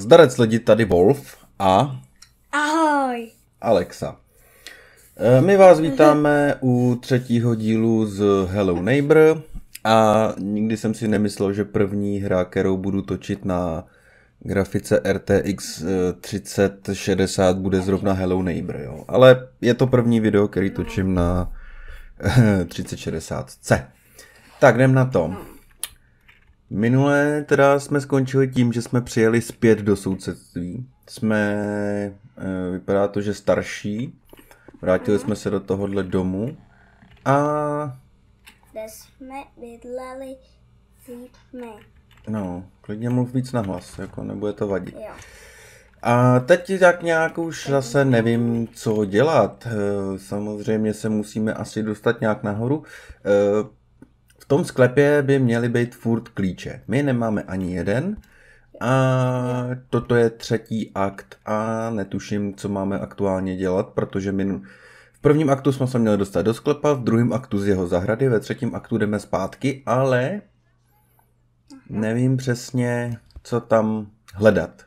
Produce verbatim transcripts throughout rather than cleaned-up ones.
Zdarec lidi, tady Wolf a... Ahoj. Alexa. My vás vítáme u třetího dílu z Hello Neighbor a nikdy jsem si nemyslel, že první hra, kterou budu točit na grafice R T X třicet šedesát, bude zrovna Hello Neighbor, jo. Ale je to první video, který točím na třicet šedesát C. Tak jdem na to. Minule teda jsme skončili tím, že jsme přijeli zpět do sousedství. Jsme, vypadá to, že starší. Vrátili jsme se do tohohle domu a... Kde jsme bydleli jsme. No, klidně mluv víc nahlas, jako nebude to vadit. Jo. A teď tak nějak už zase nevím, co dělat. Samozřejmě se musíme asi dostat nějak nahoru. V tom sklepě by měly být furt klíče. My nemáme ani jeden. A toto je třetí akt a netuším, co máme aktuálně dělat, protože my v prvním aktu jsme se měli dostat do sklepa, v druhém aktu z jeho zahrady, ve třetím aktu jdeme zpátky, ale nevím přesně, co tam hledat.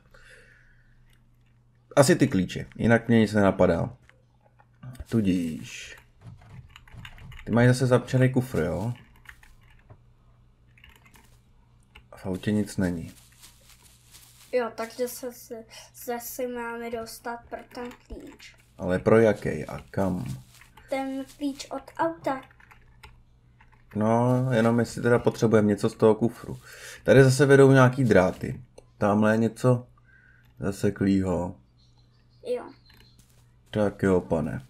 Asi ty klíče, jinak mě nic nenapadá. Tudíž... Ty mají zase zapčený kufr, jo? A v autě nic není. Jo, takže se zase máme dostat pro ten klíč. Ale pro jaký a kam? Ten klíč od auta. No, jenom jestli teda potřebujeme něco z toho kufru. Tady zase vedou nějaký dráty. Tamhle je něco zaseklýho. Jo. Tak jo, pane.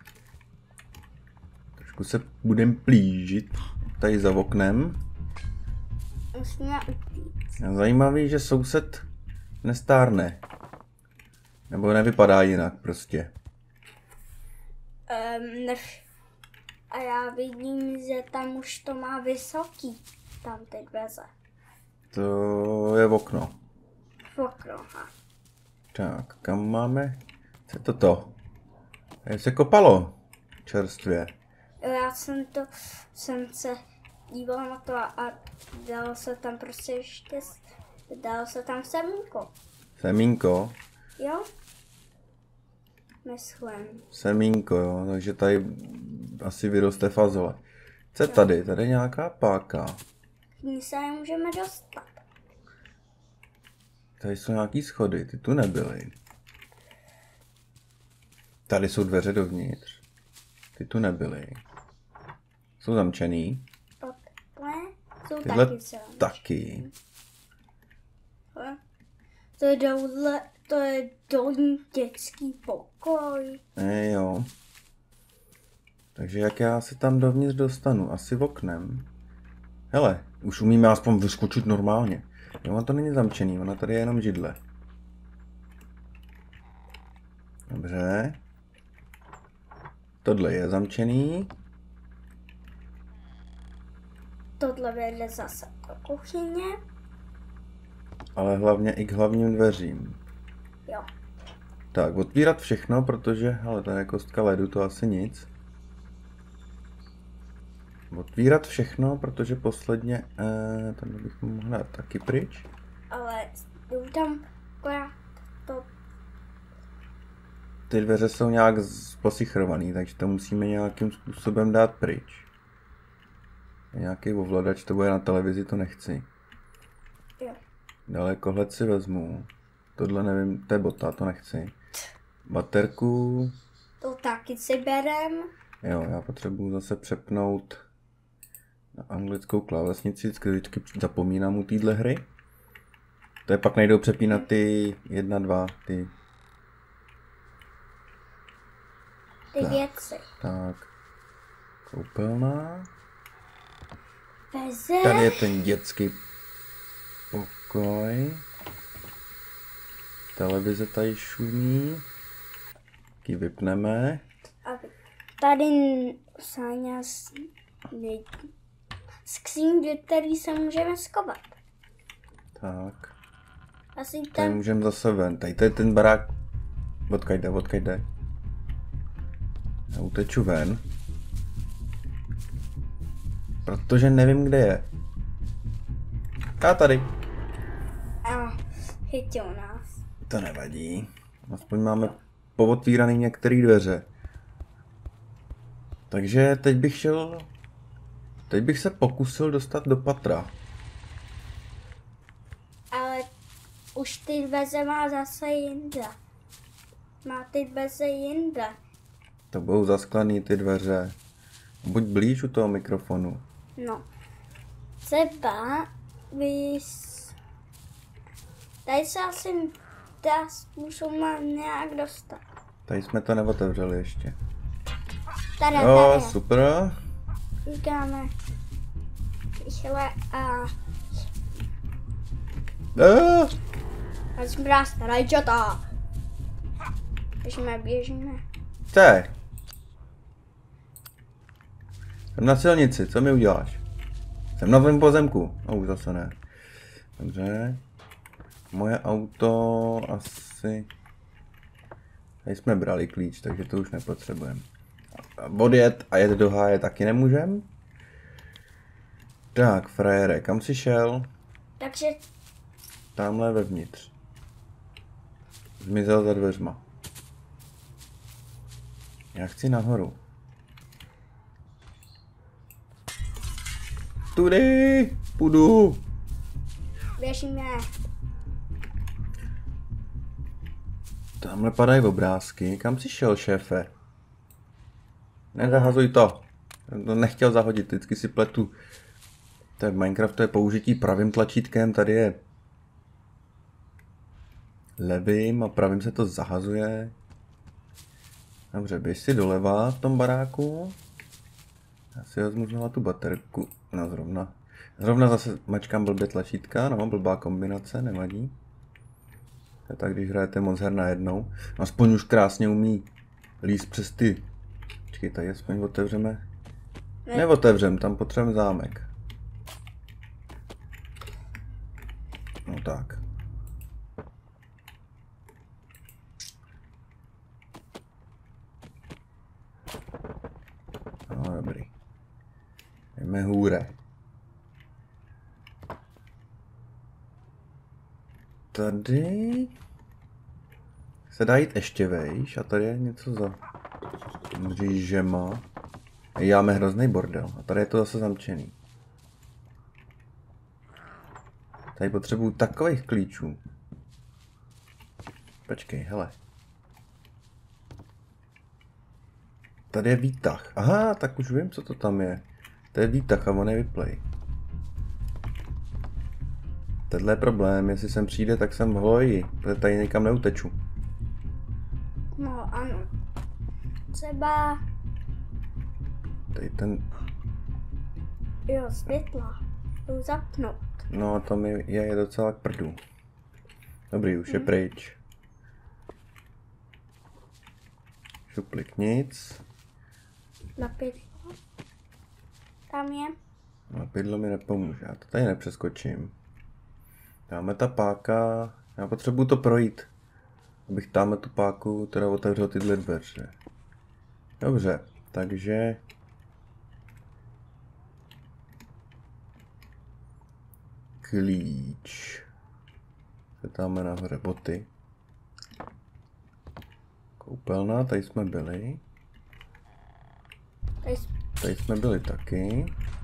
Trošku se budem plížit tady za oknem. Musíme utíct. Zajímavý, že soused nestárne. Nebo nevypadá jinak prostě. Um, než... A já vidím, že tam už to má vysoký. Tam ty dveře. To je okno. Okno, ha. Tak, kam máme? Co je toto? Tady se kopalo. Čerstvě. Jo, já jsem to, jsem se díval na to a, a dalo se tam prostě ještě, dalo se tam semínko. Semínko? Jo? Myslím. Semínko, jo, takže tady asi vyroste fazole. Co je tady? Tady je nějaká páka. K ní se nemůžeme dostat. Tady jsou nějaký schody, ty tu nebyly. Tady jsou dveře dovnitř. Ty tu nebyly. Jsou zamčený. Takhle jsou Tyhle taky zamčený. taky. To je dole, to je dolní dětský pokoj. E, jo. Takže jak já se tam dovnitř dostanu? Asi v oknem. Hele, už umíme aspoň vyskočit normálně. Jo, ono to není zamčený, ona tady je jenom židle. Dobře. Tohle je zamčený. Tohle vede zase do kuchyně. Ale hlavně i k hlavním dveřím. Jo. Tak, otvírat všechno, protože, hele, tady je kostka ledu, to asi nic. Otvírat všechno, protože posledně, eh, tam bych mohl dát taky pryč. Ale jdu tam akorát to. Ty dveře jsou nějak posichrovaný, takže to musíme nějakým způsobem dát pryč. Nějaký ovladač, to bude na televizi, to nechci. Jo. Dalekohled si vezmu. Tohle nevím, to je bota, to nechci. Baterku. To taky si berem. Jo, já potřebuji zase přepnout na anglickou klávesnici, vždycky zapomínám u téhle hry. To je pak nejdou přepínat ty jedna, dva, ty... Ty tak, věci. Tak. Koupelna. Veze. Tady je ten dětský pokoj. Televize tady šumí. Taky vypneme. A tady Sáňa skříň, do který se můžeme skovat. Tak. Asi Tady ten. můžeme zase ven. Tady to je ten barák. Odkud jde, odkud jde. Já uteču ven. Protože nevím, kde je. A tady. A chytil nás. To nevadí. Aspoň máme povotvíraný některé dveře. Takže teď bych šel... Teď bych se pokusil dostat do patra. Ale už ty dveře má zase jinde. Má ty dveře jinde. To budou zasklený ty dveře. Buď blíž u toho mikrofonu. No. Třeba bys... Tady se asi dá můžeme nějak dostat. Tady jsme to neotevřeli ještě. Tady, Jo, tady. super. Říkáme rychle a... Ah! A zmráz rajčata. Běžíme, běžíme. Te. Jsem na silnici, co mi uděláš? Jsem na tvém pozemku. No už zase ne. Dobře. Moje auto asi... Tady jsme brali klíč, takže to už nepotřebujeme. Odjet a jet do háje taky nemůžem. Tak, frajere, kam jsi šel? Takže Tamhle vevnitř. Zmizel za dveřma. Já chci nahoru. Tudy, půjdu. běžíme. Tamhle padají obrázky. Kam jsi šel, šéfe? Nezahazuj to. Jsem to nechtěl zahodit, vždycky si pletu. To je v Minecraftu je použití pravým tlačítkem, tady je levým a pravým se to zahazuje. Dobře, běž si doleva v tom baráku. Já si vezmu znovu tu baterku. No zrovna. Zrovna zase mačkám blbě tlačítka, no blbá kombinace, nevadí. To je tak, když hrajete moc her najednou. Aspoň už krásně umí líst přes ty. Počkej, tady aspoň otevřeme. Ne. Neotevřem, tam potřebujeme zámek. No tak. No dobrý. Jdeme hůre. Tady se dá jít ještě vejš a tady je něco za mřížema. Jáme hrozný bordel a tady je to zase zamčený. Tady potřebuju takových klíčů. Počkej, hele. Tady je výtah. Aha, tak už vím, co to tam je. To je výtah a on je vyplej. Tenhle je problém, jestli sem přijde, tak jsem v hoji, protože tady nikam neuteču. No ano. Třeba... Tady ten, Jo, světla. Jdu zapnout. no to mi je, je docela k prdu. Dobrý, už je pryč. Šuplik nic. Lapidlo. Tam je. No, pidlo mi nepomůže, já to tady nepřeskočím. Dáme ta páka, já potřebuju to projít. Abych tamhle tu páku teda otevřel tyhle dveře. Dobře, takže... Klíč. Se dáme nahoře boty. Koupelna, tady jsme byli. Tady s- Tady jsme byli taky.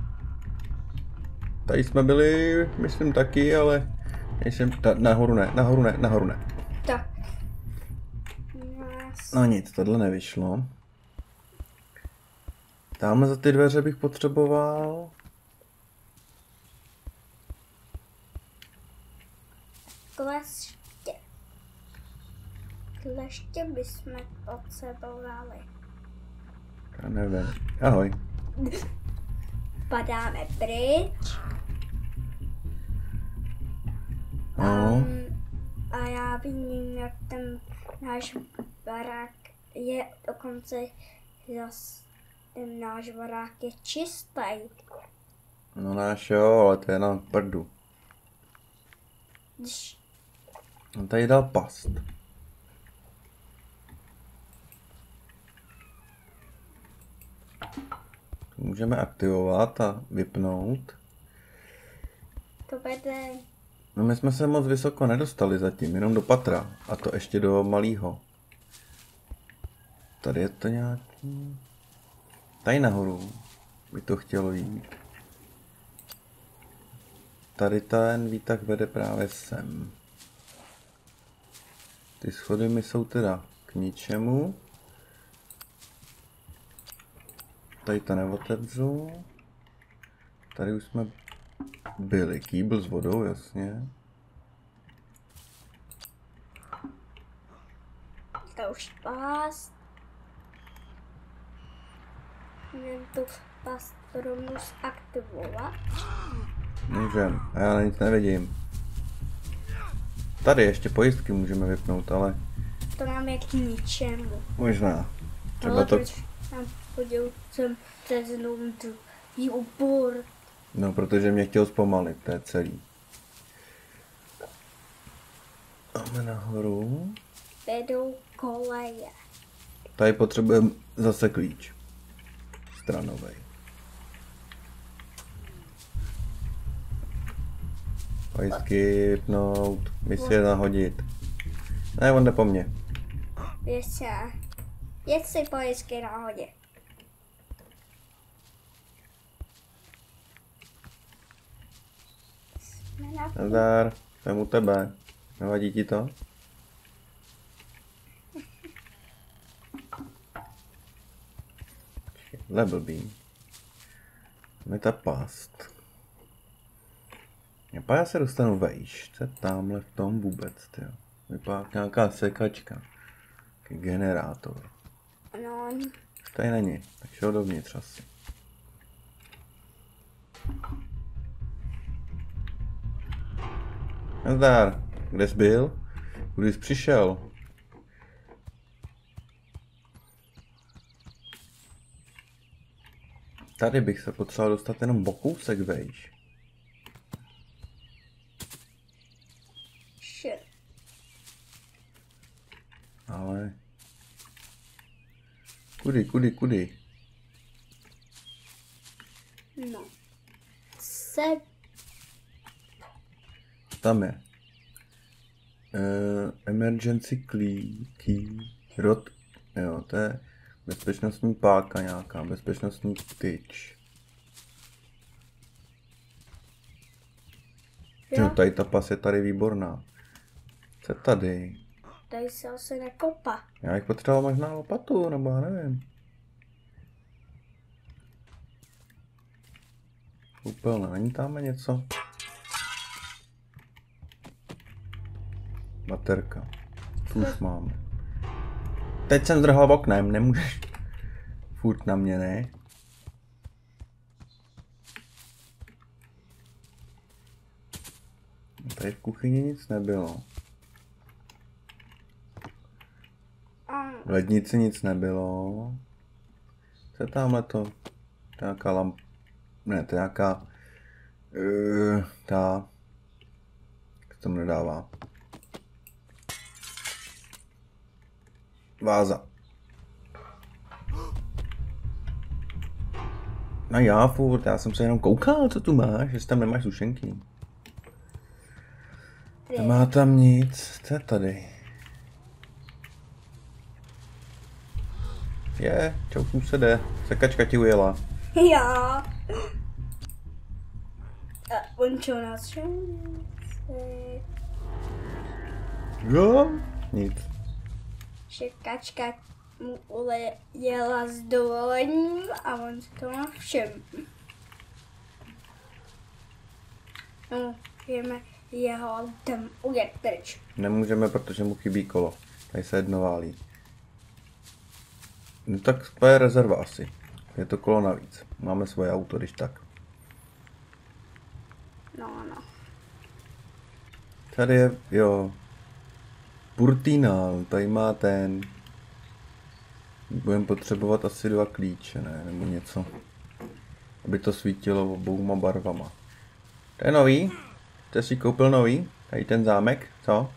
Tady jsme byli, myslím taky, ale... Nejsem, ta, nahoru ne, nahoru ne, nahoru ne. Tak. Nás... No nic, tohle nevyšlo. Tamhle za ty dveře bych potřeboval... Kleště. Kleště bychom potřebovali. Já nevím. Ahoj. Padáme pryč. No. Um, a já vím, jak ten náš barák je dokonce zas, ten náš barák je čistý. No náš jo, ale to je na prdu. Když On tady dal past. můžeme aktivovat a vypnout. To vede No my jsme se moc vysoko nedostali zatím, jenom do patra. A to ještě do malého. Tady je to nějaký... Tady nahoru by to chtělo jít. Tady ten výtah vede právě sem. Ty schody mi jsou teda k ničemu. Tady to neotevřu. Tady už jsme byli. Kýbl s vodou, jasně. To už pás. Můžeme tu pás rovnou zaktivovat. Můžem, a já na nic nevidím. Tady ještě pojistky můžeme vypnout, ale... To nám je k ničemu. Možná. Třeba Ale to... proč tam chodil jsem přes tu výbor? No, protože mě chtěl zpomalit, to je celý. Máme nahoru. Vedou koleje. Tady potřebujeme zase klíč. Stranovej. Pojistky vypnout, misie nahodit. Ne, on jde po mně. Běž se. Jeď si pojistky nahodit. Jsme na Nazdar, jsem u tebe. Nevadí ti to? Level beam. Metapast. A já se dostanu vejš. Co je tamhle v tom vůbec, tyjo? Vypadá nějaká sekačka. Jaký generátor. No, Už tady není, tak šel dovnitř asi. Nazdar, kde jsi byl? Kudy jsi přišel? Tady bych se potřeboval dostat jenom o kousek vejš. shit. Ale... Kudy, kudy, kudy? No. Se... Tam je. Uh, emergency key, key, rod, jo, to je bezpečnostní páka nějaká, bezpečnostní tyč. Jo, Jo, tady ta pas je tady výborná. Co je tady? tady se asi nekopa. Já bych potřeboval možná lopatu, nebo já nevím. Úplně, není tam něco? Baterka. Tu už máme. Teď jsem zdrhal oknem, nemůžeš furt na mě, ne? Tady v kuchyni nic nebylo. Um, V lednici nic nebylo. Co je tamhle to? To je nějaká lamp... Ne, to je nějaká... Uh, ta... Jak se tomu nedává? Váza. No já furt, já jsem se jenom koukal, co tu máš, jestli tam nemáš sušenky. Nemá tam nic, co je tady? Je, čouknu se jde, sekačka ti ujela. já. A on čo nás šel? Jo? Nic. Šekačka mu ulejela s dovolením a on si to má všem. No, můžeme jeho autem ujet pryč. Nemůžeme, protože mu chybí kolo. Tady se jedno válí. No tak to je rezerva asi. Je to kolo navíc. Máme svoje auto, když tak. No, no. Tady je, jo. Purtinal, tady má ten. Budeme potřebovat asi dva klíče, ne? Nebo něco. Aby to svítilo obouma barvama. To je nový? Jste si koupil nový? Tady ten zámek, co?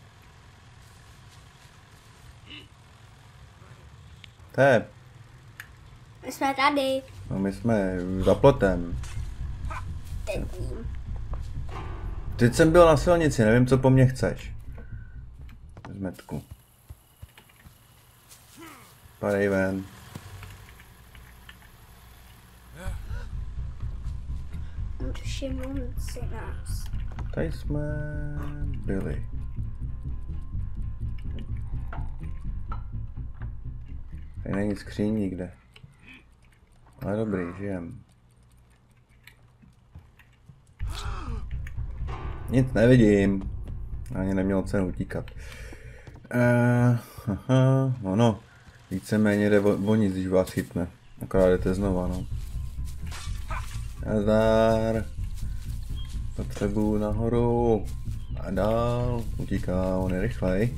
To je. My jsme tady. No my jsme za plotem. Teď vím. Teď jsem byl na silnici, nevím, co po mně chceš. Zmetku. Padej ven. Všimnout si nás. Tady jsme byli. Tady není skříň nikde. Ale dobrý, žijem. Nic nevidím. Ani nemělo cenu utíkat. Uh, aha, ono. Víceméně jde o, o nic, když vás chytne. Akorát jdete znova, no. Nazdar. Potřebuju nahoru. A dál. Utíká, on je rychlej.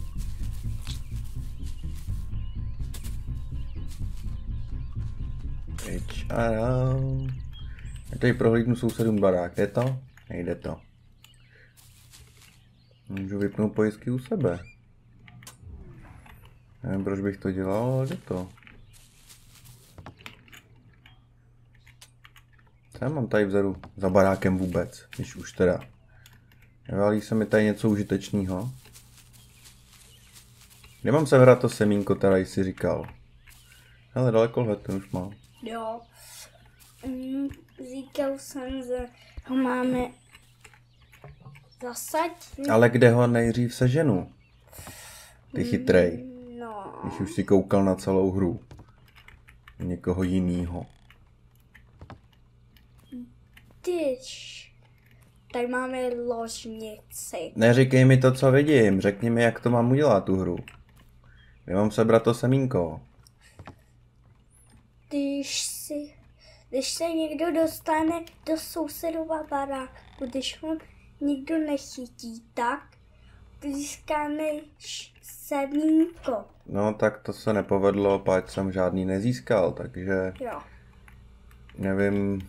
Pryč a dál. Já tady prohlídnu sousedům barák. Jde to? Nejde to. Můžu vypnout pojistky u sebe. Nevím, proč bych to dělal, ale jde to. Co já mám tady vzadu za barákem vůbec, když už teda. Válí se mi tady něco užitečného. Kde mám sebrat to semínko, teda jsi říkal? Hele, daleko hled, ten už mám. Jo. Mm, říkal jsem, že ho máme zasadit. Ale kde ho nejdřív seženu? Ty chytrej. No. Když už si koukal na celou hru. Někoho jinýho. Tyž. Tady máme ložnici. Neříkej mi to, co vidím. Řekni mi, jak to mám udělat, tu hru. Já mám sebrat to semínko. Když si, když se někdo dostane do sousedova baráku, když ho nikdo nechytí, tak získáme semínko. No, tak to se nepovedlo, páč jsem žádný nezískal, takže Jo. nevím.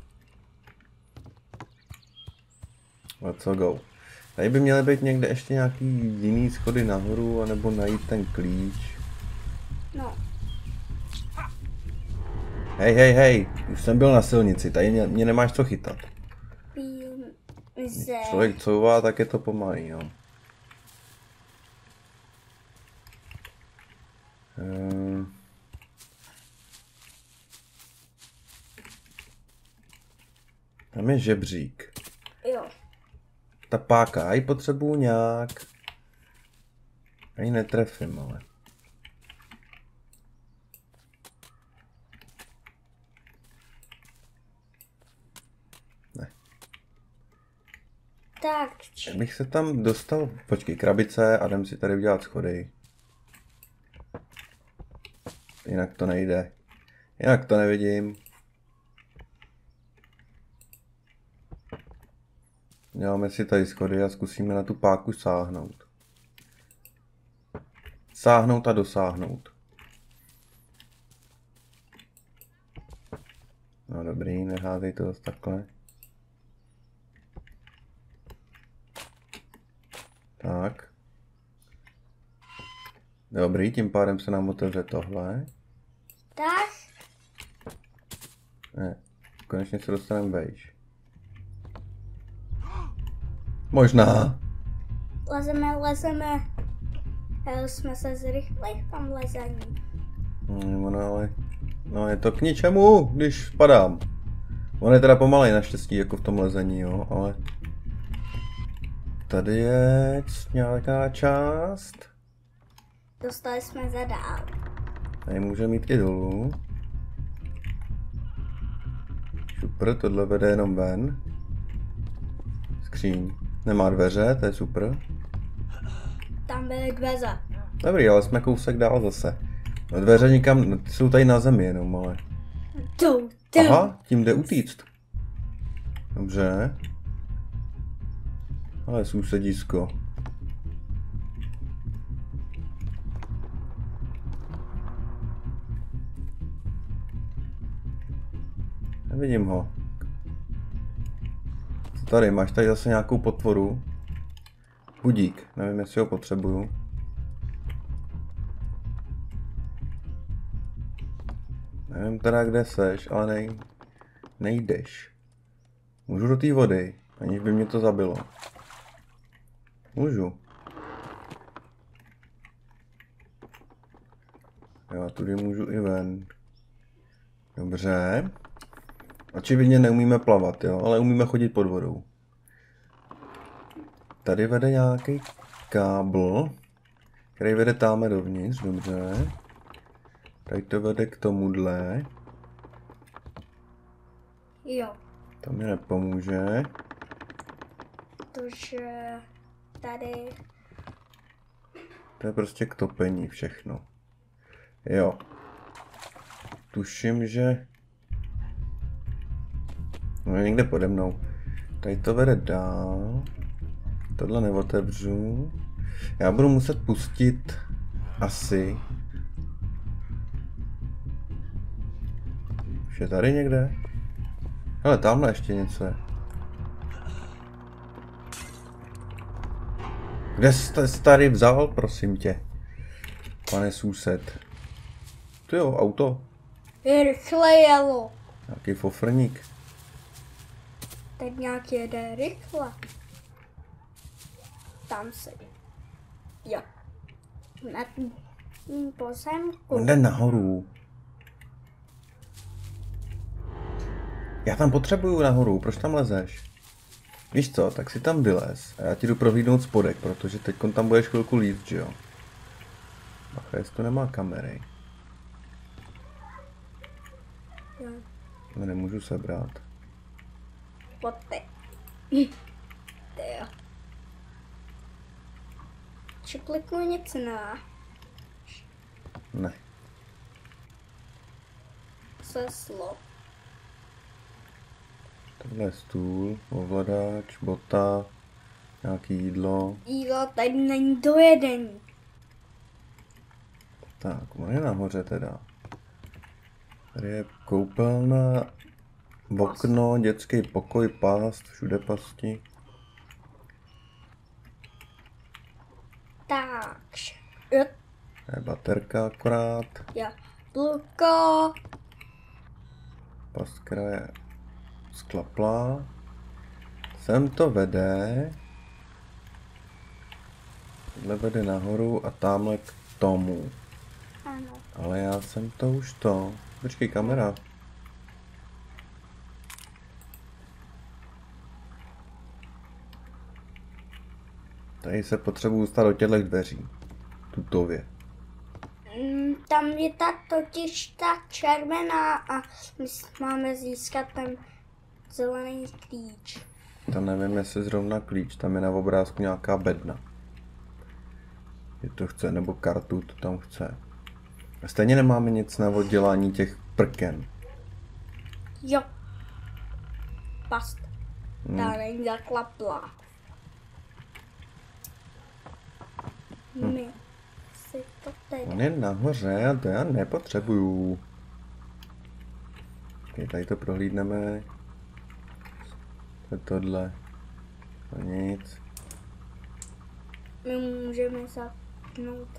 Let's go. Tady by měly být někde ještě nějaký jiný schody nahoru, anebo najít ten klíč. No. Hej, hej, hej, už jsem byl na silnici, tady mě, mě nemáš co chytat. Ze... Člověk couvá, tak je to pomalý, no. Ehm. Tam je žebřík. Jo. Ta páka, já ji potřebuju nějak. Já ji netrefím, ale. Ne. Tak. Já bych se tam dostal, počkej, krabice a jdem si tady udělat schody. Jinak to nejde. Jinak to nevidím. Děláme si tady schody a zkusíme na tu páku sáhnout. Sáhnout a dosáhnout. No dobrý, neházej to zase takhle. Tak. Dobrý, tím pádem se nám otevře tohle. Tak. Ne, konečně se dostaneme vejš. Možná. Lezeme, lezeme. Ale jsme se zrychlili v tom lezení. No, no, ale... No je to k ničemu, když spadám. On je teda pomalej naštěstí, jako v tom lezení, jo, ale... Tady je nějaká část. Dostali jsme se dál. Tady můžeme jít i dolů. Super, tohle vede jenom ven. Skříň. Nemá dveře, to je super. Tam byly dveře. Dobrý, ale jsme kousek dál zase. No dveře nikam, ty jsou tady na zemi jenom, ale... Tu, tu. Aha, tím jde utíct. Dobře. Ale sousedísko. Nevidím ho. Co tady, máš tady zase nějakou potvoru? Budík, nevím, jestli ho potřebuju. Nevím teda, kde seš, ale nej... nejdeš. Můžu do té vody, aniž by mě to zabilo. Můžu. Já tudy můžu i ven. Dobře. Očividně neumíme plavat, jo, ale umíme chodit pod vodou. Tady vede nějaký kábel, který vede táme dovnitř, dobře. Tady to vede k tomuhle. Jo. To mi nepomůže. Protože tady... To je prostě k topení všechno. Jo. Tuším, že... No je někde pode mnou. Tady to vede dál. Tohle neotevřu. Já budu muset pustit asi. Už je tady někde? Hele, tamhle ještě něco je. Kde jste tady vzal, prosím tě? Pane soused. To jo, auto. Je rychle jelo. Nějaký fofrník. Teď nějak jede rychle. Tam se. Jo. Na tým pozemku. On jde nahoru. Já tam potřebuju nahoru, proč tam lezeš? Víš co, tak si tam vylez a já ti jdu prohlídnout spodek, protože teď tam budeš chvilku líst, že jo? Bacha, jestli to nemá kamery. Jo. No, nemůžu sebrat. Pojďte. Jo. Či kliknu něco na Ne. seslo. Tohle je stůl, ovladač, bota, nějaký jídlo. Jídlo tady není dojedení. Tak, on je nahoře teda. Tady je koupelna, okno, dětský pokoj, pást, všude pasti. Takže. Jo. Je baterka akorát. Jablko. Pastkra je sklaplá. Sem to vede. Tohle vede nahoru a tamhle k tomu. Ano. Ale já jsem to už to. Počkej, kamera. Tady se potřebuji dostat do těchto dveří. Tutově. Mm, tam je ta totiž ta červená a my máme získat ten zelený klíč. Tam nevím, jestli zrovna klíč, tam je na obrázku nějaká bedna. Je to chce, nebo kartu to tam chce. A stejně nemáme nic na oddělání těch prken. Jo. Past. Hmm. Ta není zaklapla. Hm. My si to teď... On je nahoře a to já nepotřebuju. Okay, tady to prohlídneme. To je tohle. To nic. My můžeme zapnout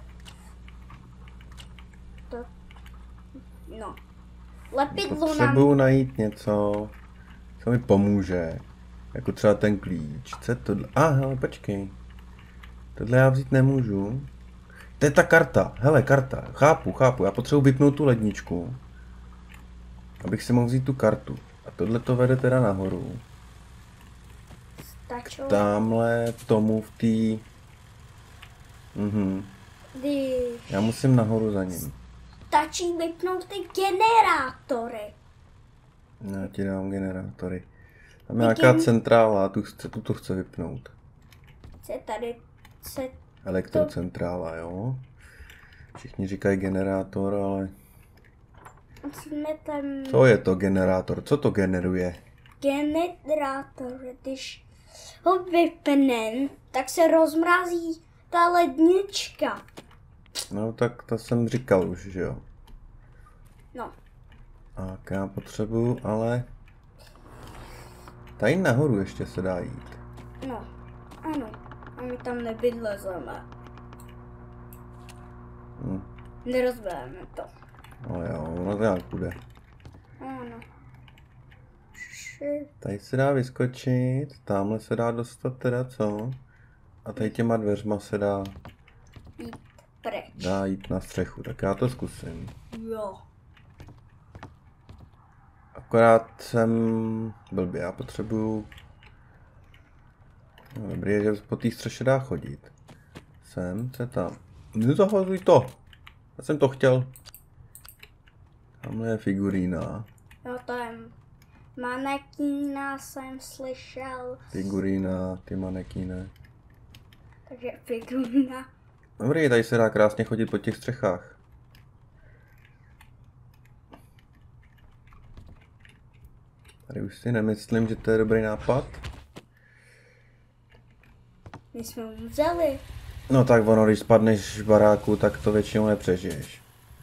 to. No. Lepidlo nám... Potřebuju najít něco, co mi pomůže. Jako třeba ten klíč. Co je tohle? A, ah, hele, počkej. Tohle já vzít nemůžu. To je ta karta. Hele, karta. Chápu, chápu. Já potřebuji vypnout tu ledničku. Abych si mohl vzít tu kartu. A tohle to vede teda nahoru. Stačilo. Tamhle tomu v té... Mhm. Když Já musím nahoru za ním. stačí vypnout ty generátory. Já ti dám generátory. Tam je nějaká gen- centrála, tu, chce, tu to chce vypnout. Se tady se Elektrocentrála, jo? Všichni říkají generátor, ale... musíme tam Co je to generátor? Co to generuje? generátor, když ho vypnem, tak se rozmrazí ta lednička. No tak to jsem říkal už, že jo? No. A já potřebuju, ale... Tady nahoru ještě se dá jít. No, ano. A my tam nevylezeme. Hm. Nerozbijeme to. No jo, ono to nějak bude. Ano. Shit. Tady se dá vyskočit, tamhle se dá dostat teda co? A tady těma dveřma se dá... Jít pryč. Dá jít na střechu, tak já to zkusím. Jo. Akorát jsem blbě, já potřebuju... No, dobrý je, že po té střeše dá chodit. Sem, co je tam? Nezahazuj to! Já jsem to chtěl. Tamhle je figurína. Jo, to je manekína, jsem slyšel. Figurína, ty manekíny. Takže figurína. Dobrý, tady se dá krásně chodit po těch střechách. Tady už si nemyslím, že to je dobrý nápad. My jsme ho vzali. No tak ono, když spadneš v baráku, tak to většinou nepřežiješ.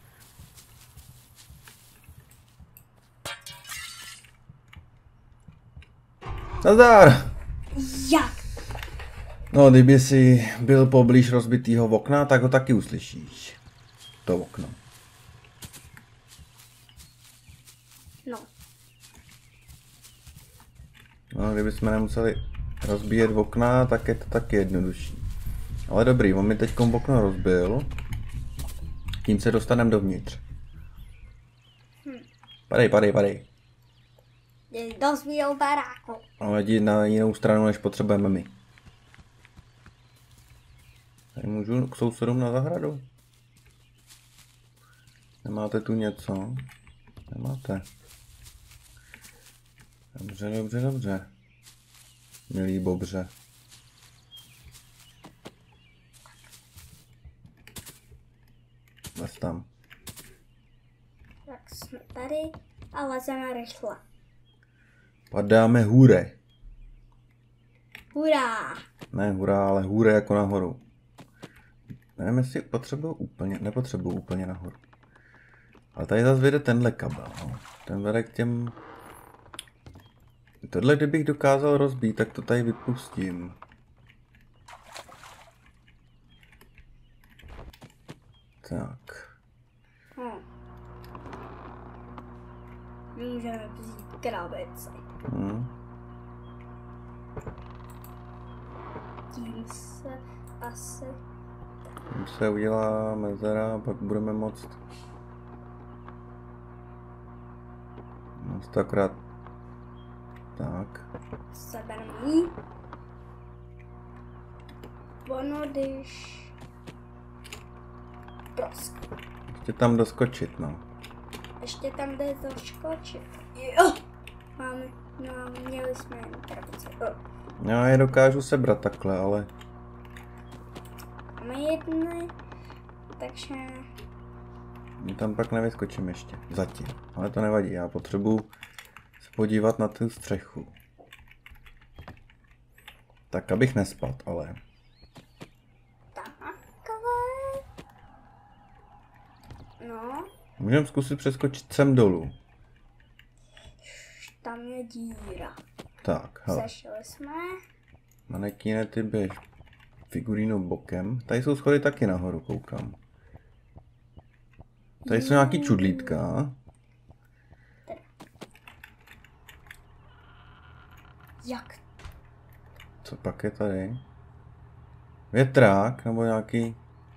Nazdar! Jak? No, kdyby si byl poblíž rozbitého okna, tak ho taky uslyšíš. To okno. No. No, kdybychom nemuseli rozbíjet okna, tak je to taky jednodušší. Ale dobrý, on mi teď okno rozbil. Tím se dostaneme dovnitř. Hm. Padej, padej, padej. Do svýho baráku. Ale jdi na jinou stranu, než potřebujeme my. Tady můžu k sousedům na zahradu. Nemáte tu něco? Nemáte. Dobře, dobře, dobře. Milý bobře. Lez tam. Tak jsme tady a lezeme rychle. Padáme hůre. Hurá! Ne hurá, ale hůre jako nahoru. Nevím, jestli potřebuju úplně, nepotřebuju úplně nahoru. Ale tady zase vede tenhle kabel, no. Ten vede k těm... Tohle kdybych dokázal rozbít, tak to tady vypustím. Tak. Hm. Můžeme vzít krabici. Hm. Tím se asi... Tím se udělá mezera, pak budeme moct... Moc akorát... Tak. Sebereme jí. Ono, když... Prostě. Ještě tam doskočit, no. Ještě tam jde doskočit. Jo! Máme, no, měli jsme jen krabici. Oh. Já je dokážu sebrat takhle, ale... Máme jedny, takže... My tam pak nevyskočím ještě. Zatím. Ale to nevadí, já potřebuji se podívat na tu střechu. Tak, abych nespadl, ale... Takhle. No. Můžeme zkusit přeskočit sem dolů. Tam je díra. Tak, hele. Zašli jsme. Manekíne, ty běž figurínou bokem. Tady jsou schody taky nahoru, koukám. Tady jsou nějaký čudlítka. Jak? Co pak je tady? Větrák, nebo nějaký...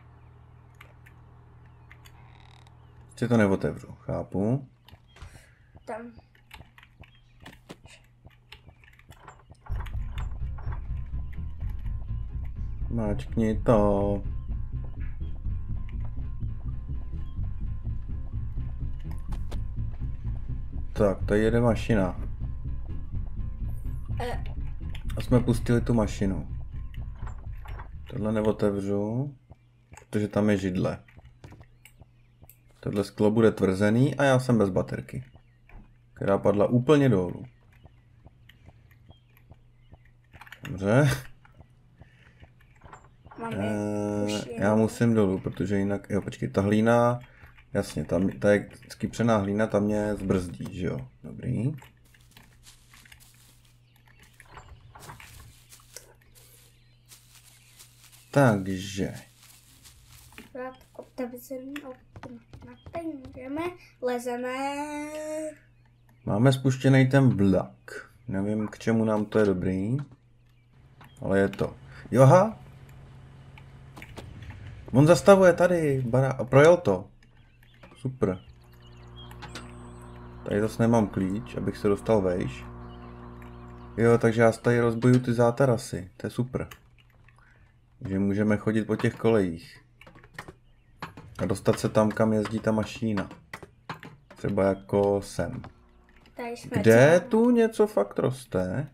Ještě to neotevřu, chápu. Tam. Máčkni to. Tak, tady jede mašina. E. A jsme pustili tu mašinu. Tohle neotevřu, protože tam je židle. Tohle sklo bude tvrzený a já jsem bez baterky, která padla úplně dolů. Dobře. Eee, já musím dolů, protože jinak, jo počkej, ta hlína, jasně, tam, ta je skypřená hlína, tam mě zbrzdí, že jo, dobrý. Takže. Otevřený okno. Můžeme, lezeme. Máme spuštěný ten vlak. Nevím, k čemu nám to je dobrý. Ale je to. Jo, aha, On zastavuje tady, bara, a projel to. Super. Tady zase nemám klíč, abych se dostal vejš. Jo, takže já tady rozboju ty zátarasy, to je super. Takže můžeme chodit po těch kolejích. A dostat se tam, kam jezdí ta mašína. Třeba jako sem. Kde tu něco fakt roste?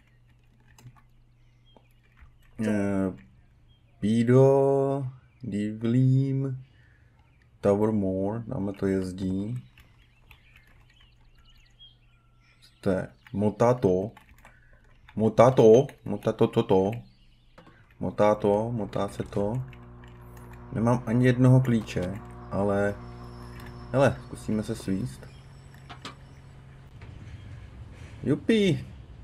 Pído, Divlím, Towermore, dáme to jezdí. To je Motato. Motato, Motato, toto. Motato, motá se to. Nemám ani jednoho klíče, ale... Hele, zkusíme se svíst. Jupi!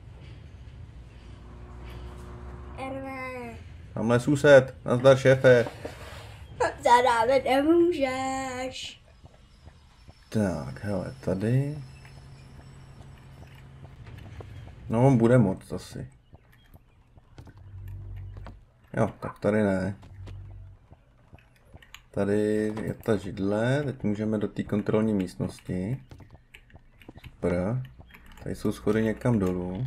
Erve. Tamhle sused, nazdar šéfe. Zadáme nemůžeš. Tak, hele, tady... No, on bude moc asi. Jo, tak tady ne. Tady je ta židle, teď můžeme do té kontrolní místnosti. Super. Tady jsou schody někam dolů.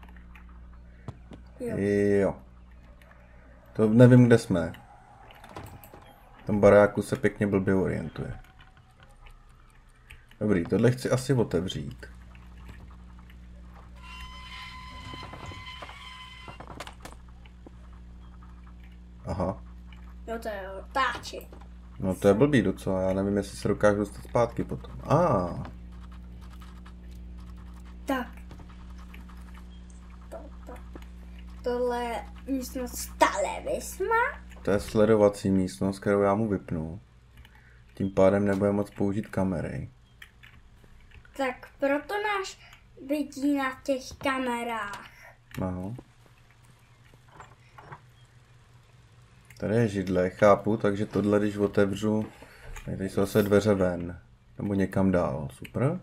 Jo. Jo. To nevím, kde jsme. V tom baráku se pěkně blbě orientuje. Dobrý, tohle chci asi otevřít. Aha. No to je otáči. No to je blbý docela, já nevím, jestli se dokážu dostat zpátky potom. A. Ah. Tak. To, to. Tohle je místnost televisma. To je sledovací místnost, kterou já mu vypnu. Tím pádem nebude moc použít kamery. Tak proto náš vidí na těch kamerách. Aha. Tady je židle, chápu, takže tohle, když otevřu, tak tady jsou zase dveře ven. Nebo někam dál, super.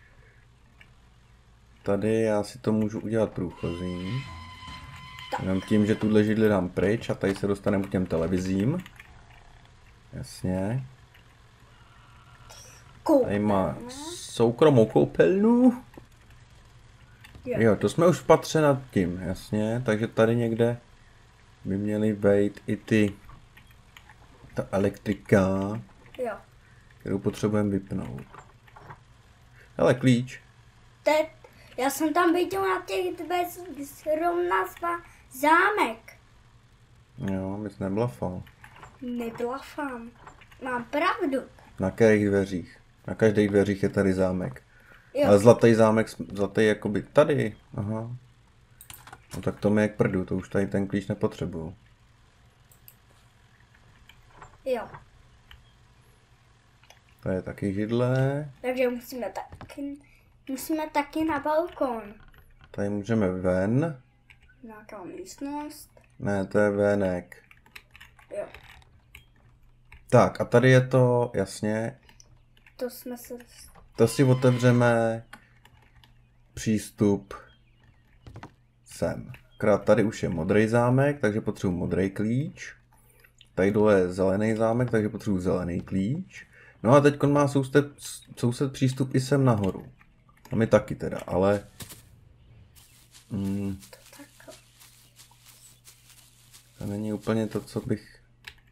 Tady já si to můžu udělat průchozí. Jenom tím, že tuhle židli dám pryč a tady se dostaneme k těm televizím. Jasně. Tady má soukromou koupelnu. Jo, to jsme už v patře nad tím, jasně. Takže tady někde by měly vejít i ty, ta elektrika, Jo. kterou potřebujeme vypnout. Hele, klíč. Teď, já jsem tam viděl na těch dveřích zrovna zva zámek. Jo, bys neblafal. Neblafám. Mám pravdu. Na kterých dveřích? Na každých dveřích je tady zámek. Jo. Ale zlatý zámek, zlatý jakoby tady. Aha. No tak to mi je k prdu, to už tady ten klíč nepotřebuju. Jo. To je taky židle. Takže musíme taky, musíme taky na balkon. Tady můžeme ven. Nějaká místnost. Ne, to je venek. Jo. Tak a tady je to, jasně. To jsme se... To si otevřeme přístup sem. Krát tady už je modrý zámek, takže potřebuji modrý klíč. Tady dole je zelený zámek, takže potřebuji zelený klíč. No a teď má soused, soused přístup i sem nahoru. A my taky teda, ale... Mm, to není úplně to, co bych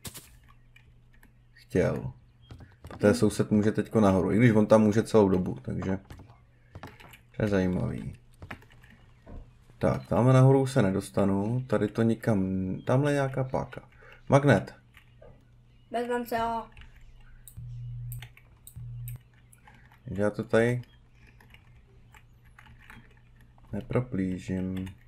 chtěl. Protože soused může teďko nahoru, i když on tam může celou dobu, takže to je zajímavý. Tak, tamhle nahoru se nedostanu, tady to nikam, tamhle je nějaká páka. Magnet. Vezmem se ho. Takže já to tady neproplížím.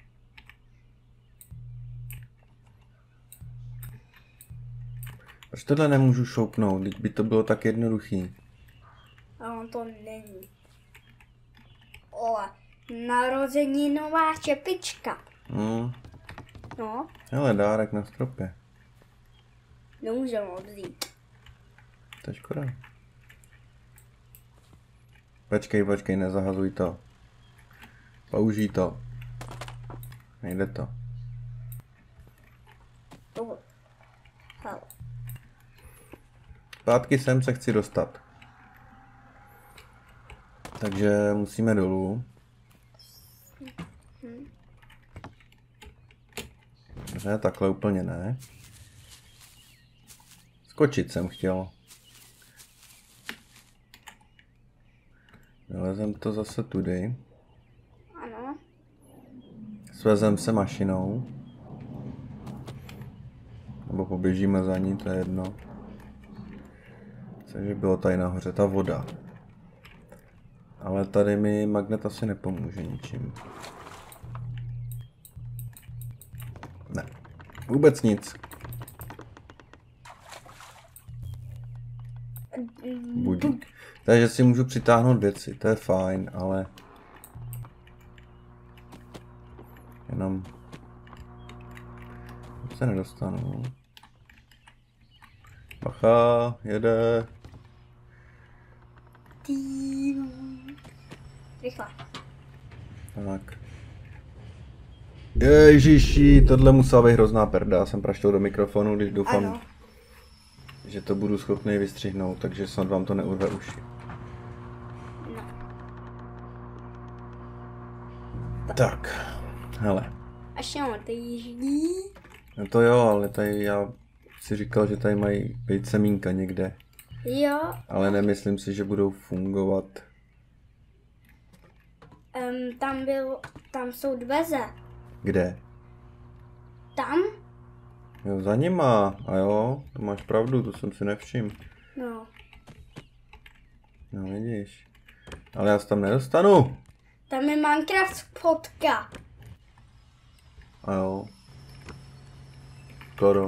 Proč tohle nemůžu šoupnout, teď by to bylo tak jednoduchý. A on to není. O, narozeninová čepička. Hmm. No, Hele, dárek na stropě. nemůžeme ho vzít. To je škoda. Počkej, počkej, nezahazuj to. Použij to. Nejde to. To, hele. Zpátky sem se chci dostat. Takže musíme dolů. Ne, takhle úplně ne. Skočit jsem chtěl. Vylezem to zase tudy. Ano. Svezem se mašinou. Nebo poběžíme za ní, to je jedno. Takže bylo tady nahoře ta voda. Ale tady mi magnet asi nepomůže ničím. Ne. Vůbec nic. Budík. Takže si můžu přitáhnout věci, to je fajn, ale... Jenom... se nedostanu. Bacha, jede. Rychle. Tak. Ježiši, tohle musela být hrozná perda. Já jsem praštil do mikrofonu, když doufám, ano. že to budu schopný vystřihnout, takže snad vám to neurve uši. No. Tak, hele. Až jo, ty jíždí. No to jo, ale tady já si říkal, že tady mají být semínka někde. Jo. Ale nemyslím si, že budou fungovat. Um, tam byl, tam jsou dveře. Kde? Tam? Jo, za nima. A jo, to máš pravdu, to jsem si nevšiml. No. No vidíš. Ale já se tam nedostanu. Tam je Minecraft fotka. A jo. Skoro.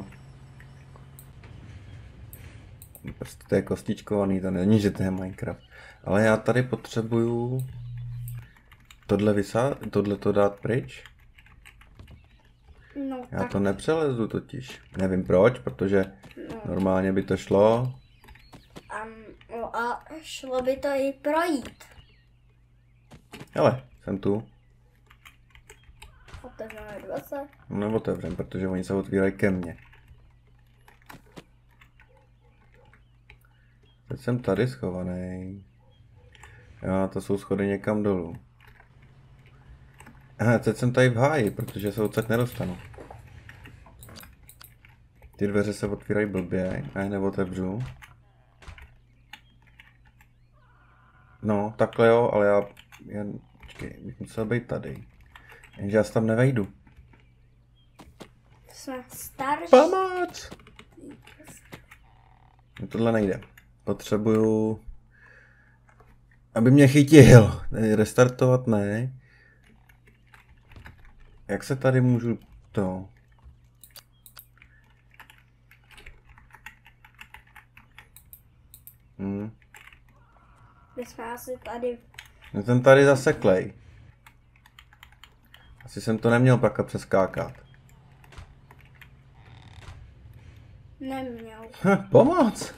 Prostě to je kostičkovaný, to není, že to je Minecraft. Ale já tady potřebuju tohle vysát, tohle to dát pryč. No, Já tak. to nepřelezu totiž. Nevím proč, protože No. normálně by to šlo. Um, no a šlo by to i projít. Hele, jsem tu. Otevřeme dveře. No otevřem, protože oni se otvírají ke mně. Teď jsem tady schovaný. Jo, to jsou schody někam dolů. Aha, teď jsem tady v háji, protože se odsud nedostanu. Ty dveře se otvírají blbě, a je neotevřu. No, takhle jo, ale já... já počkej, bych musel být tady. Jenže já se tam nevejdu. Jsme starší. Pomoc! No, tohle nejde. Potřebuju... Aby mě chytil. Restartovat ne. Jak se tady můžu to... Hmm. My jsme asi tady. No ten tady zaseklej. Asi jsem to neměl pak přeskákat. Neměl. Hm, pomoc!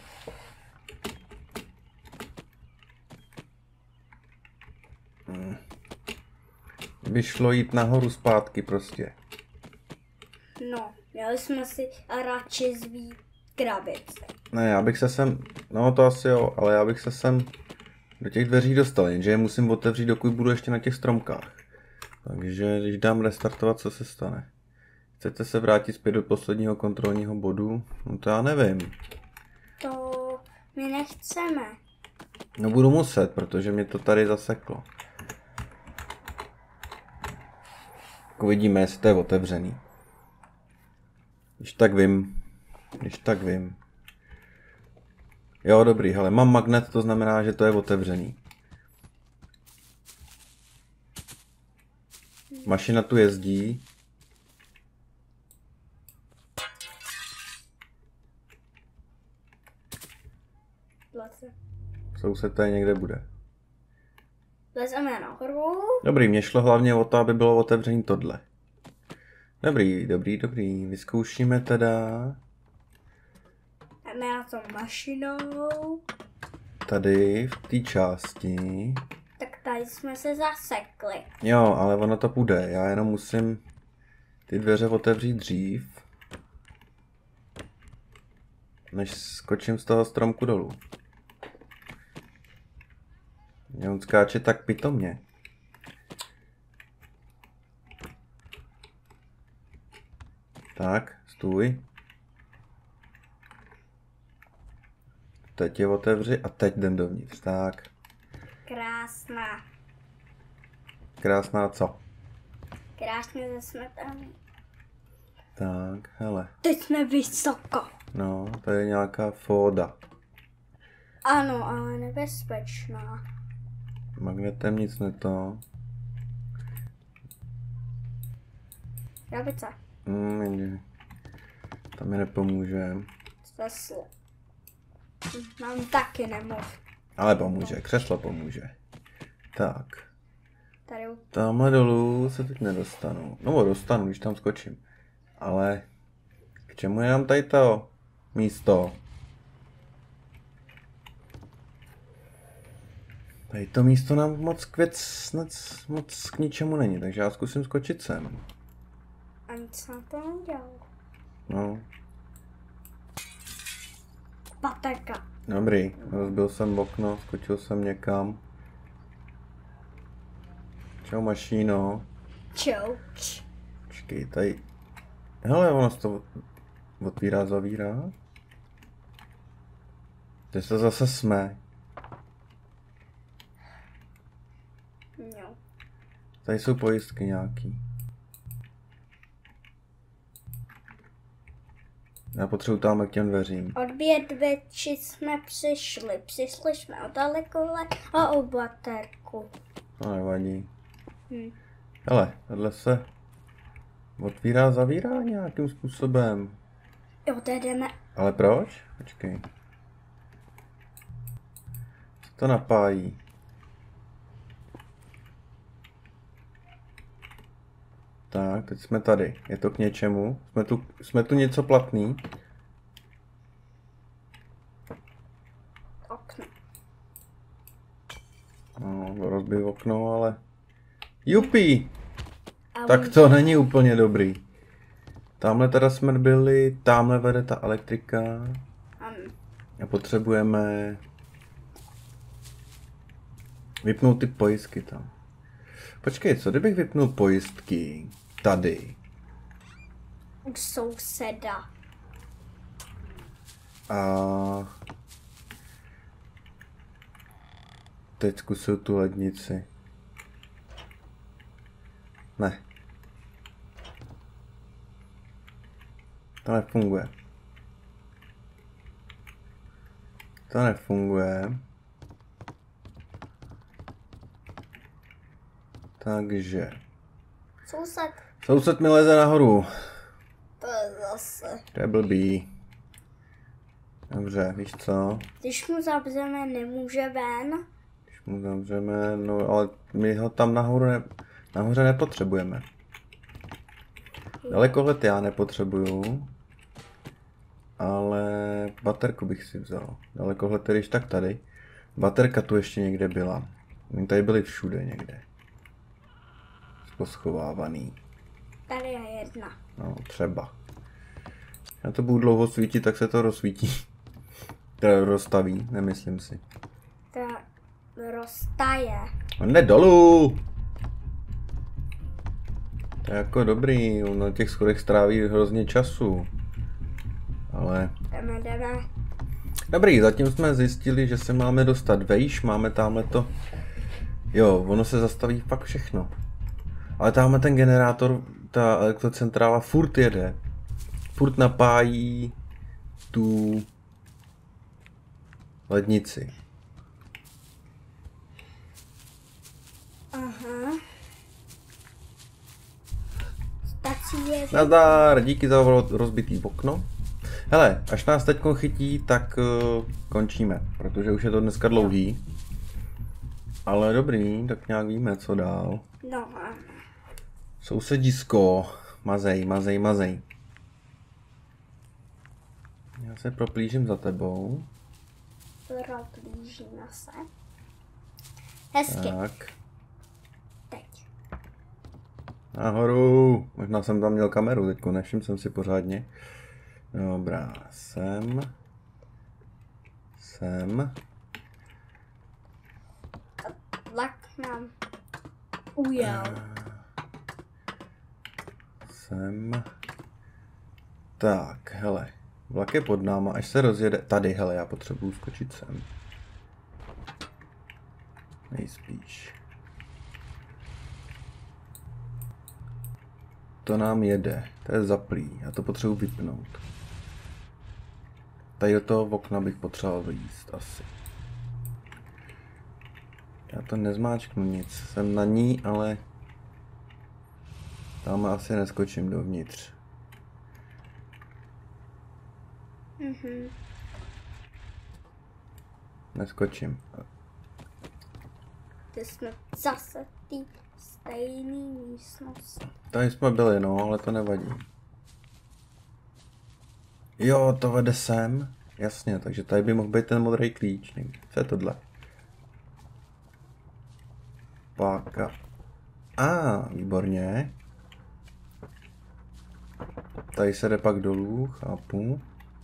Hm. By šlo jít nahoru zpátky prostě. No, měli jsme si radši zvít krabici. Ne, já bych se sem, no to asi jo, ale já bych se sem do těch dveří dostal, jenže je musím otevřít, dokud budu ještě na těch stromkách. Takže když dám restartovat, co se stane? Chcete se vrátit zpět do posledního kontrolního bodu? No to já nevím. To my nechceme. No budu muset, protože mě to tady zaseklo. Uvidíme, jestli to je otevřený. Když tak vím. Když tak vím. Jo, dobrý, hele, mám magnet, to znamená, že to je otevřený. Mašina tu jezdí. Soused tady někde bude. Lezeme nahoru. Dobrý, mě šlo hlavně o to, aby bylo otevřený tohle. Dobrý, dobrý, dobrý. Vyzkoušíme teda. Jdeme na to mašinou. Tady, v té části. Tak tady jsme se zasekli. Jo, ale ono to půjde. Já jenom musím ty dveře otevřít dřív. než skočím z toho stromku dolů. Mě on skáče tak pitomně. Tak, stůj. Teď je otevři a teď jdem dovnitř, tak. Krásná. Krásná co? Krásně ze smetany. Tak, hele. Teď jsme vysoko. No, to je nějaká fóda. Ano, ale nebezpečná. Magnetem nic neto. Krabice. Hmm, tam mi nepomůže. Zase. Mám taky nemluv. Ale pomůže, křeslo pomůže. Tak. Tady. Tamhle dolů se teď nedostanu. No, dostanu, když tam skočím. Ale k čemu je nám tady to místo? Tady to místo nám moc kvěc, moc, moc k ničemu není, takže já zkusím skočit sem. A nic na to nedělal. No, Baterka. dobrý, rozbil jsem okno, skočil jsem někam. Čau mašíno. Čauč. Počkej, tady. Hele, ono se to otvírá, zavírá. Teď se zase jsme. No. Tady jsou pojistky nějaký. Já potřebuji tam k těm dveřím. Od vědveči jsme přišli. Přišli jsme o dalekole a o baterku. No nevadí. Hm. Hele, tohle se otvírá, zavírá nějakým způsobem. Jo, tady jdeme. Ale proč? Počkej. Co to napájí? Tak, teď jsme tady. Je to k něčemu? Jsme tu, jsme tu něco platný? Okno. No, rozbij okno, ale... Jupi! A Tak to není úplně dobrý. Tamhle teda jsme byli, tamhle vede ta elektrika. Um, A potřebujeme vypnout ty pojistky tam. Počkej, co kdybych vypnul pojistky tady? u souseda. A teď zkusil tu lednici. Ne. To nefunguje. To nefunguje. Takže. Soused. Soused mi leze nahoru. To je zase. To je blbý. Dobře, víš co? Když mu zavřeme, nemůže ven. Když mu zavřeme, no ale my ho tam nahoru ne, nahoře nepotřebujeme. Dalekohled já nepotřebuju. Ale baterku bych si vzal. Dalekohled tedy tak tady. Baterka tu ještě někde byla. Oni tady byli všude někde. Poschovávaný. Tady je jedna. No, třeba. Já to budu dlouho svítit, tak se to rozsvítí. Teda rozstaví, nemyslím si. To roztaje. On jde dolů! To je jako dobrý, on na těch schodech stráví hrozně času. Ale... Jdeme, jdeme. Dobrý, zatím jsme zjistili, že se máme dostat vejš, máme tamhle to... Jo, ono se zastaví fakt všechno. Ale tamhle ten generátor, ta elektrocentrála furt jede. Furt napájí tu lednici. Aha. Stačí je... Nazdar, díky za rozbitý okno. Hele, až nás teď chytí, tak uh, končíme, protože už je to dneska dlouhý. Ale dobrý, tak nějak víme, co dál. No. Sousedisko, mazej, mazej, mazej. Já se proplížím za tebou. Proplížíme se. Hezky. Tak, Teď. nahoru. Možná jsem tam měl kameru teďko, nevšiml jsem si pořádně. Dobrá, sem. Sem. Vlak nám ujel. Sem. Tak, hele. Vlak je pod náma, až se rozjede. Tady, hele, já potřebuju skočit sem. Nejspíš. To nám jede. To je zaplý. Já to potřebuji vypnout. Tady do toho okna bych potřeboval vyjíst asi. Já to nezmáčknu nic. Jsem na ní, ale tam asi neskočím dovnitř. Mhm. Neskočím. Ty jsme zase ty stejný místnosti. Tady jsme byli, no, ale to nevadí. Jo, to vede sem. Jasně, takže tady by mohl být ten modrý klíč. Co je tohle? Páka. A, ah, výborně. Tady se jde pak dolů, chápu.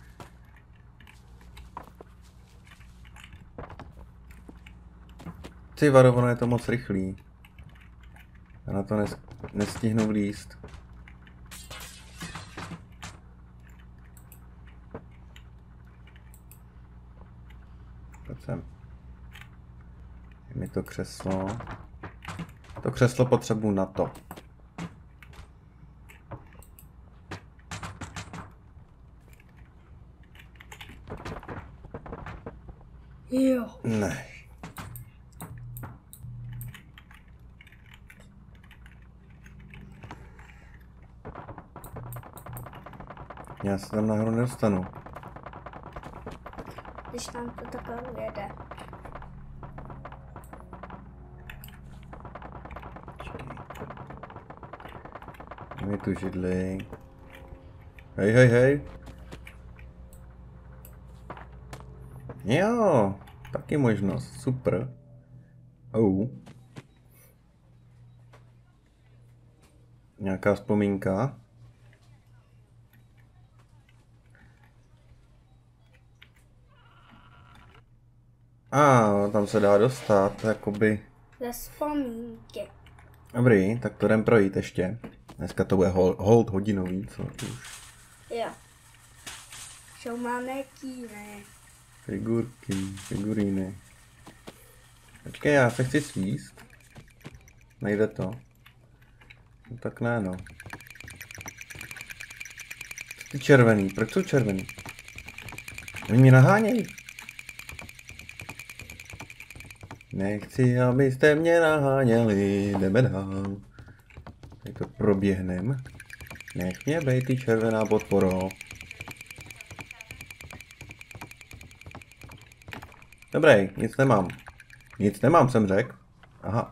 Ty vado, ono je to moc rychlý. Já na to nes nestihnu vlízt. Pojď sem. Je mi to křeslo. To křeslo potřebuji na to. Jo. Ne. Já se tam nahoru nedostanu. Když nám to takhle ujede. Je mi tu židli. Hej, hej, hej. Jo, taky možnost, super. Oh. Nějaká vzpomínka. A ah, tam se dá dostat, jakoby. Ze vzpomínky. Dobrý, tak to jdem projít ještě. Dneska to bude hold, hold hodinový, co už. Jo. Čo máme kíne. Figurky, figuríny. Počkej, já se chci svíst. Nejde to. No tak ne, no. Ty červený, proč jsou červený? Oni mě nahánějí. Nechci, abyste mě naháněli, jdeme dál. Tak to proběhnem. Nech mě bejt ty červená podporo. Dobrý, nic nemám. Nic nemám, jsem řekl. Aha.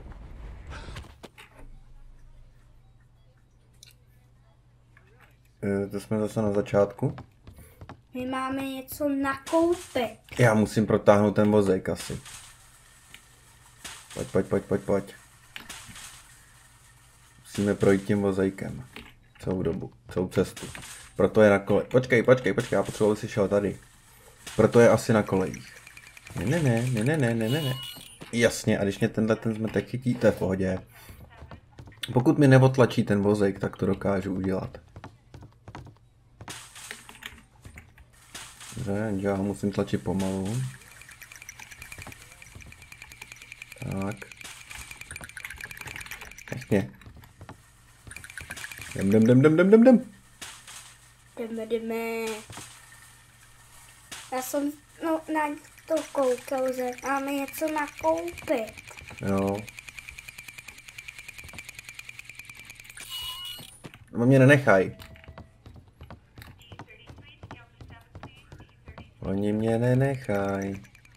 E, to jsme zase na začátku. My máme něco nakoupit. Já musím protáhnout ten vozejk asi. Pojď, pojď, pojď, pojď, pojď. Musíme projít tím vozejkem. Celou dobu, celou cestu. Proto je na kole. Počkej, počkej, počkej, já potřebuji, aby si šel tady. Proto je asi na kolejích. Ne, ne, ne, ne, ne, ne, ne, ne. Jasně, a když mě tenhle ten zmetek chytí, to je v pohodě. Pokud mi neotlačí ten vozejk, tak to dokážu udělat. Dobře, já ho musím tlačit pomalu. Tak. Jasně. Jdem, jdem, jdem, jdem, jdem, jdem, jdem. Jdeme, jdeme. Já jsem no, na to koukal, že máme něco nakoupit. Jo. No mě nenechaj. Oni mě nenechaj.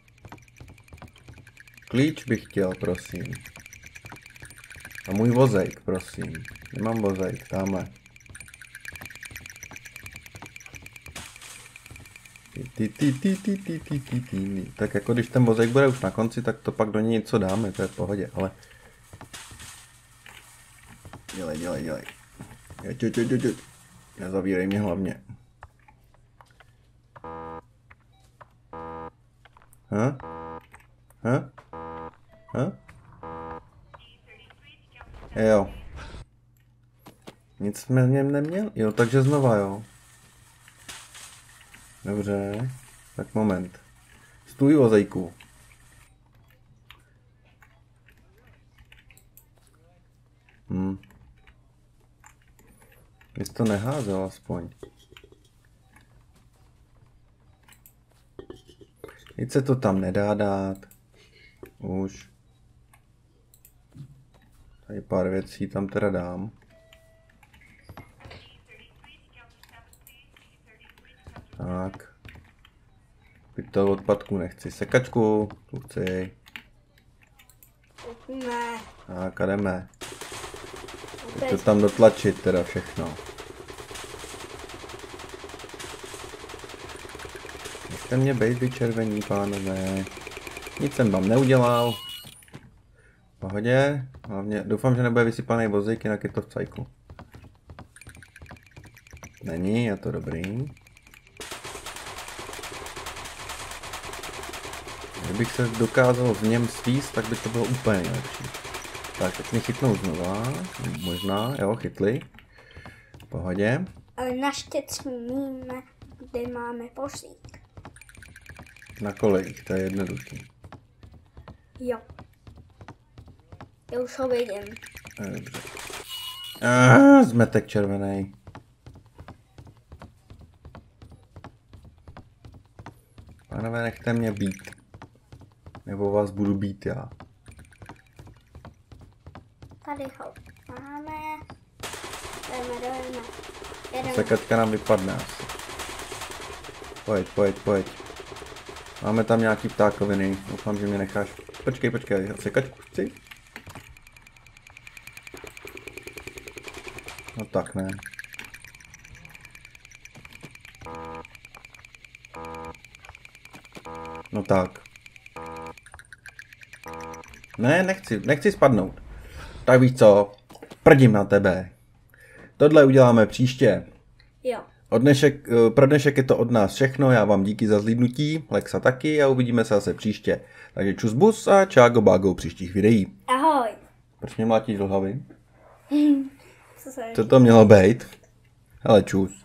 Klíč bych chtěl, prosím. A můj vozejk, prosím. Nemám vozejk, tamhle. Ty, ty, ty, ty, ty, ty, ty, ty. Tak jako když ten vozejk bude už na konci, tak to pak do něj něco dáme, to je v pohodě, ale... Dělej, dělej, dělej. Jeď, jeď, jeď, jeď. Nezavírej mě hlavně. Ha? Ha? Ha? Jo. Nic jsme v něm neměl? Jo, takže znova, jo. Dobře. Tak moment. Stůj, vozejku. Hm. Jsi to neházel aspoň. Teď se to tam nedá dát. Už. Tady pár věcí tam teda dám. Tak. Pytel odpadku nechci. Sekačku. Tu chci. Ne. Tak a jdeme. Teď to tam dotlačit teda všechno. Nechte mě bejt, vy červení pánové. Nic jsem vám neudělal. V pohodě. Hlavně doufám, že nebude vysypaný vozík, jinak je to v cajku. Není, je to dobrý. Kdybych se dokázal v něm svíst, tak by to bylo úplně lepší. Tak, teď mě chytnou znova. Možná, jo, chytli. V pohodě. Ale naštěstí víme, kde máme vozík. Na kolejích, to je jednoduchý. Jo. Já už ho vidím. Dobře. Ah, zmetek červený. Pánové, nechte mě být. Nebo vás budu být já. Tady ho máme. Jdeme, jdeme. Jedeme. Sekačka nám vypadne asi. Pojď, pojď, pojď. Máme tam nějaký ptákoviny. Doufám, že mě necháš. Počkej, počkej, sekačku chci? No tak ne. No tak. Ne, nechci, nechci spadnout. Tak víš co, prdím na tebe. Tohle uděláme příště. Jo. Od dnešek, pro dnešek je to od nás všechno, já vám díky za zhlídnutí, Lexa taky a uvidíme se zase příště. Takže čus bus a čágo bágo příštích videí. Ahoj. Proč mě mlátíš do hlavy? Co se Co to mělo být? Hele, čus.